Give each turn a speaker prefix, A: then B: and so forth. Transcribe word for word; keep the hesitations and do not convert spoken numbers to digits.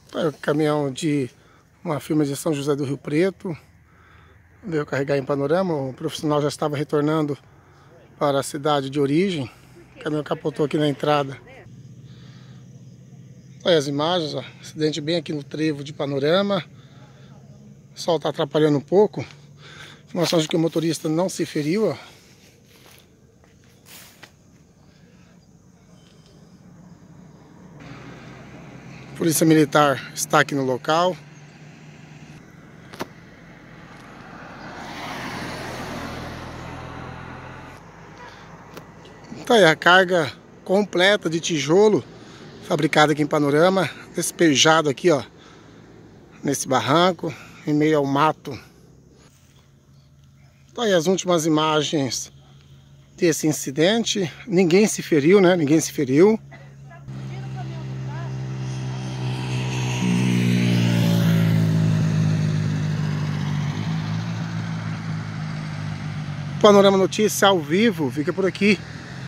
A: Aí o caminhão de uma firma de São José do Rio Preto veio carregar em Panorama. O profissional já estava retornando para a cidade de origem. O caminhão capotou aqui na entrada. Olha as imagens, ó. Acidente bem aqui no trevo de Panorama. O sol está atrapalhando um pouco. Informação de que o motorista não se feriu, ó. Polícia Militar está aqui no local. Tá aí a carga completa de tijolo fabricada aqui em Panorama, despejado aqui, ó, nesse barranco, em meio ao mato. Tá aí as últimas imagens desse incidente. Ninguém se feriu, né? Ninguém se feriu. Panorama Notícias ao vivo, fica por aqui.